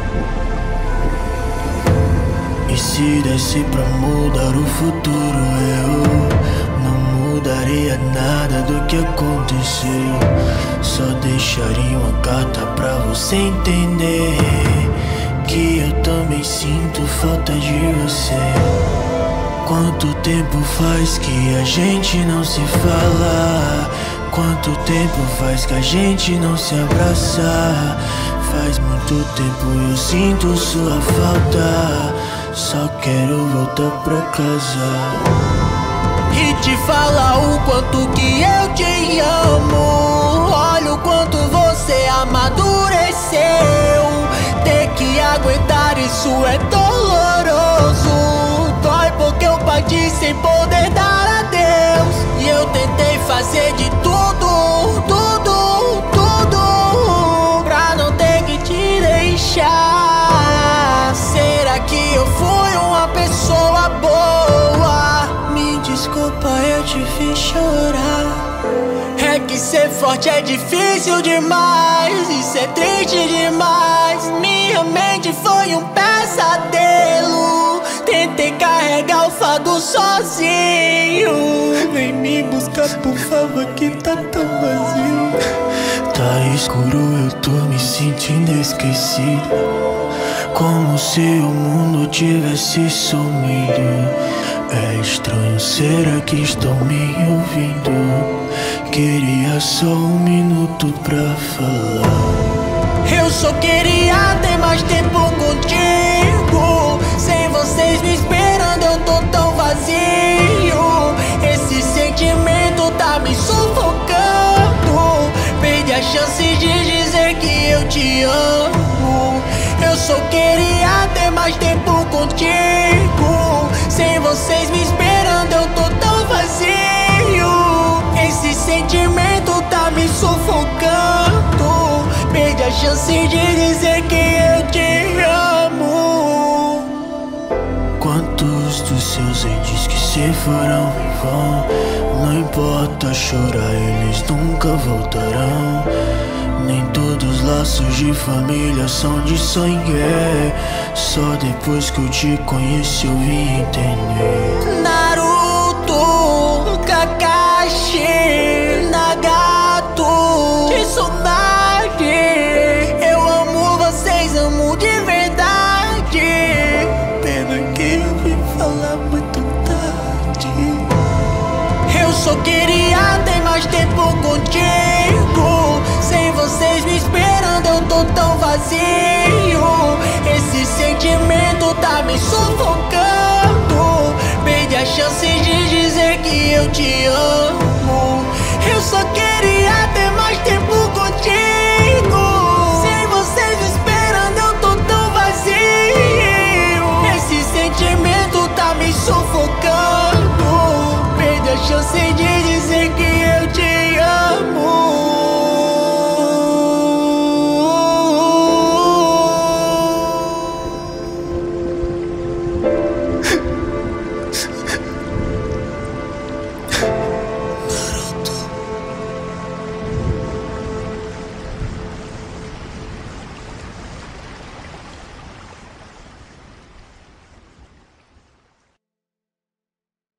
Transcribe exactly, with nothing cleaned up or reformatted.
E se desse pra mudar o futuro, eu não mudaria nada do que aconteceu. Só deixaria uma carta pra você entender que eu também sinto falta de você. Quanto tempo faz que a gente não se fala? Quanto tempo faz que a gente não se abraça? Faz muito tempo eu sinto sua falta. Só quero voltar pra casa e te falar o quanto que eu te amo. Olha o quanto você amadureceu. Ter que aguentar isso é doloroso. Dói porque eu parti sem poder dar adeus. E eu tentei fazer de tudo, tudo, tudo pra não ter que te deixar. Será que eu fui uma pessoa boa? Me desculpa, eu te fiz chorar. É que ser forte é difícil demais, e ser triste demais. Minha mente foi um pesadelo. Tentei carregar o fardo sozinho. Vem me buscar, por favor, que tá tão vazio. Tá escuro, eu tô me sentindo esquecido, como se o mundo tivesse sumido. É estranho, será que estão me ouvindo? Queria só um minuto pra falar. Eu só queria ter mais tempo contigo. Sem vocês me esperando eu tô tão vazio. Esse sentimento tá me sufocando. Perdi a chance de dizer que eu te amo. Eu só queria ter mais tempo contigo. Sem vocês me esperando eu tô tão vazio. Esse sentimento tá me sufocando. Perdi a chance de dizer que eu te amo. Quantos dos seus entes que se foram e vão? Não importa chorar, eles nunca voltarão. Nem todos os laços de família são de sangue. Só depois que eu te conheci eu vim entender. Naruto, Kakashi, Nagato, Tsunade, eu amo vocês, amo de verdade. Pena que eu vim falar muito tarde. Eu só queria ter mais tempo contigo. Sem vocês me esperando eu tô tão vazio. Esse sentimento tá me sufocando. Perdi a chance de dizer que eu te amo. Eu só queria ter